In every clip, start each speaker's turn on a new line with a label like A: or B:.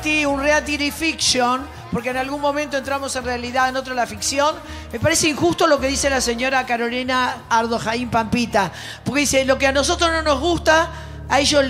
A: un reality fiction, porque en algún momento entramos en realidad, en otro la ficción. Me parece injusto lo que dice la señora Carolina Ardo Jaín Pampita, porque dice, lo que a nosotros no nos gusta, a ellos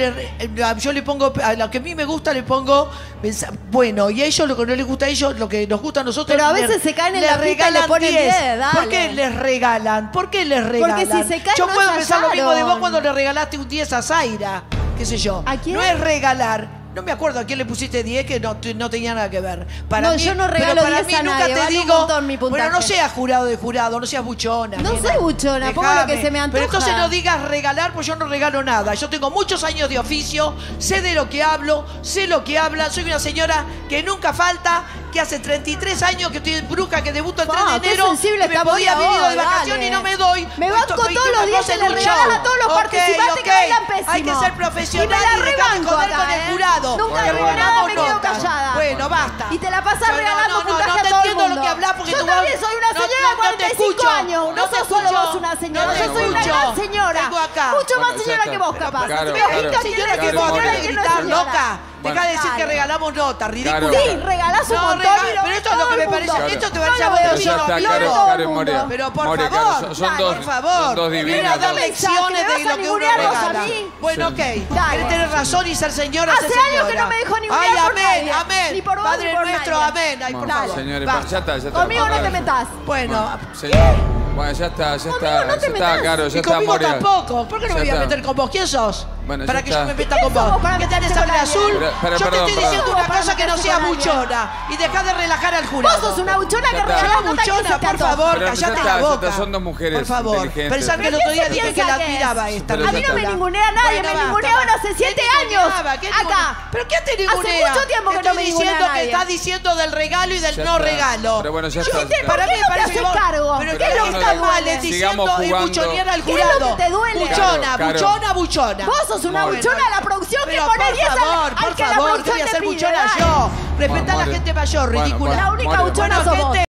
A: yo le pongo, a lo que a mí me gusta le pongo, bueno, y a ellos lo que no les gusta a ellos, lo que nos gusta a nosotros.
B: Pero a veces se caen en la pita y le ponen 10, dale.
A: ¿Por qué les regalan? ¿Por qué les regalan?
B: Porque si se caen
A: yo
B: no
A: puedo pensar lo mismo de vos
B: ensayaron.
A: cuando le regalaste un 10 a Zaira, qué sé yo.
B: ¿A quién?
A: No es regalar. No me acuerdo a quién le pusiste 10 que no tenía nada que ver. Para
B: No,
A: mí,
B: yo no regalo
A: pero para
B: 10
A: mí
B: a
A: nunca
B: nadie,
A: te
B: vale un
A: digo,
B: montón mi puntaje.
A: bueno, no seas jurado de jurado, no seas buchona.
B: No
A: nena.
B: soy buchona, pongo lo que se me antoja.
A: Pero entonces no digas regalar, pues yo no regalo nada. Yo tengo muchos años de oficio, sé de lo que hablo, sé lo que habla. Soy una señora que nunca falta, que hace 33 años que estoy en bruja, que debuto el 3 de enero.
B: Qué sensible
A: Y me
B: está
A: podía haber ido de
B: vos,
A: vacaciones
B: dale.
A: y no me doy.
B: Me
A: Pues
B: banco
A: estoy
B: todos los días, se
A: en
B: le
A: un
B: regalan
A: show.
B: a todos los participantes que bailan pésimo.
A: Hay que ser profesional
B: Y me la
A: y dejar de
B: rebanco
A: joder
B: acá,
A: con el jurado.
B: Nunca
A: Que
B: digo nada,
A: regalamos
B: me quedo
A: notas.
B: callada.
A: Bueno, basta.
B: Y te la pasas
A: Yo
B: regalando puntaje
A: no
B: a
A: te
B: todo el
A: entiendo
B: mundo.
A: lo que hablas porque
B: yo
A: tu
B: también
A: voz-
B: soy una
A: no,
B: señora de
A: no te
B: 45
A: escucho.
B: años. No
A: No te
B: sos solo
A: escucho.
B: vos una señora.
A: No te
B: Yo soy una
A: escucho.
B: gran señora.
A: Tengo acá.
B: Mucho más
C: Bueno, ya
B: señora
C: está.
B: que vos, capaz.
C: Claro,
B: Me
C: claro.
B: agita
A: Señora, que
B: que
A: vos
B: señora
A: tenés
B: que
A: que
B: no es
A: gritar,
B: señora.
A: loca.
C: Bueno.
A: Deja de decir que
B: Dale.
A: regalamos notas, ridículo.
C: Claro.
B: Sí, regalás un
A: No,
B: montón y lo
A: pero esto es lo que me parece.
C: Claro.
A: Esto te
B: No
A: parece
B: lo
A: a vos
B: veo
C: Pero
A: bien,
C: ya
B: yo
C: está,
B: no
C: Karen,
B: todo el
C: Karen
B: mundo.
C: Moria.
A: Pero por
C: Moria,
A: favor,
C: Karen, son
B: dale,
C: dos,
A: por favor,
C: son dos
A: viene
C: divinas.
A: a dar
C: dos.
A: lecciones
B: ¿Que me
A: de
B: vas a
A: lo que uno
B: ningunearnos a
A: regala.
B: mí?
A: Bueno,
C: Sí.
A: ok.
B: Dale.
A: Querés tener razón y ser señora,
B: Hace
A: ser
B: años
A: señora.
B: que no me dejó ningunear
A: Ay,
B: por
A: amén,
B: nadie.
A: amén.
B: Ni por vos,
A: Padre
B: ni por
A: nuestro,
B: nadie.
A: amén. Ay, por
C: Bueno,
A: favor.
C: señores,
A: Basta.
C: ya está, ya está.
B: Conmigo no te metas.
A: Bueno,
C: Bueno, ya está, ya
B: Conmigo
C: está,
B: no te
C: ya está,
B: metas.
C: Caro, ya
A: y
C: está,
A: conmigo
C: Moria.
A: tampoco. ¿Por qué no me
C: Ya
A: voy a
C: está.
A: meter con vos? ¿Quién sos?
C: Bueno,
A: Para
C: ya
A: que yo
C: está.
A: me meta
B: ¿Y
A: con
B: quién sos
A: vos.
B: vos para
A: ¿Qué
B: meterte
A: tenés
B: con
A: sangre
B: alguien?
A: azul?
C: Pero,
A: Yo te
C: perdón,
A: estoy
C: perdón.
A: diciendo
B: ¿Quién sos
A: una
B: vos para
A: cosa que no
B: meterte
A: sea
B: con alguien?
A: buchona. Y dejá de relajar al jurado.
B: Vos sos una buchona que
C: Ya está.
B: regala
A: Yo
B: nota que
A: buchona,
B: se te
A: por
B: antoja.
A: favor,
C: Pero ya
A: callate
C: está,
A: la
C: ya
A: boca.
C: está, son dos mujeres
A: Por favor.
C: inteligentes.
A: Pensar que el
B: ¿Pero
A: otro
B: quién
A: día
B: se
A: dije que
B: piensa
A: la
B: que es?
A: admiraba esta.
C: Pero
B: A mí
C: ya
B: no me
C: está.
B: ningunea nadie,
A: Bueno,
B: me
A: basta,
B: ninguneaban
A: basta.
B: hace 7
A: ¿Qué
B: años.
A: ninguneaba? ¿Qué
B: Acá.
A: ninguneaba? ¿Pero qué te ningunea?
B: Hace mucho tiempo que no
A: Estoy
B: me ningunea
A: diciendo que
B: nadie.
A: estás diciendo del regalo y del
C: Ya
A: no
C: está.
A: regalo.
C: Pero bueno, ya
A: Yo-
C: está, ya está.
A: Para mí
B: ¿Por qué
A: me
B: no te
A: parece que
B: haces
A: vos...
B: cargo?
A: Pero
B: ¿Qué
A: ¿qué
B: es
A: es
B: lo
A: lo
B: que
A: que
B: está
A: está
B: mal?
A: mal?
C: Sigamos
A: Diciendo y
C: jugando.
A: buchonear al
B: ¿Qué es lo
A: jurado.
B: que te duele?
A: Buchona,
C: Caro.
A: buchona, buchona.
B: Vos sos una
A: Bueno,
B: buchona de la producción que
A: pero
B: pone
A: por
B: 10
A: favor,
B: al
A: por
B: que la
A: favor,
B: producción
A: voy a
B: te
A: ser
B: pide,
A: buchona
B: dale.
A: yo. Respetá a la
C: Bueno,
A: gente mayor,
C: bueno,
A: ridícula.
B: La única
C: Moria.
B: buchona
A: Bueno,
B: sos vos.
A: gente,